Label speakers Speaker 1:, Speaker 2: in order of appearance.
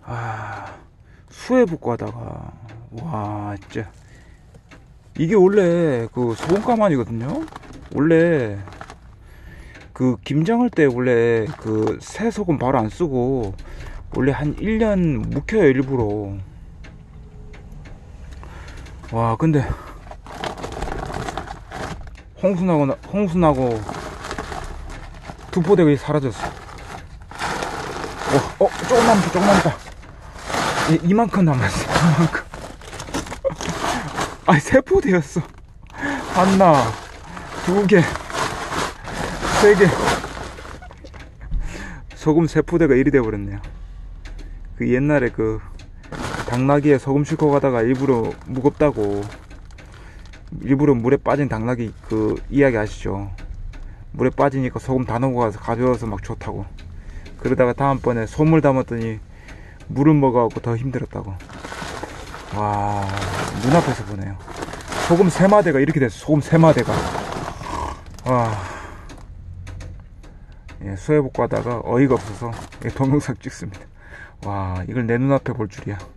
Speaker 1: 수해 붓고 하다가, 와, 진짜. 이게 원래 그 소금가마니거든요? 원래 그 김장할 때 원래 그 새 소금 바로 안 쓰고 원래 한 1년 묵혀요, 일부러. 와, 근데 홍수나고 두포대가 사라졌어. 조금 남았다. 이만큼 남았어, 이만큼. 아니, 세 포대였어. 하나, 두 개, 세 개. 소금 세 포대가 일이 돼버렸네요. 그 옛날에 그 당나귀에 소금 싣고 가다가 일부러 무겁다고 일부러 물에 빠진 당나귀 그 이야기 아시죠? 물에 빠지니까 소금 다 넣고 가서 가벼워서 막 좋다고. 그러다가 다음번에 솜을 담았더니 물을 먹어갖고 더 힘들었다고. 와, 눈앞에서 보네요. 소금 3마대가 이렇게 됐어. 소금 3마대가. 와, 예, 수해복 가다가 어이가 없어서 동영상 찍습니다. 와, 이걸 내 눈앞에 볼 줄이야.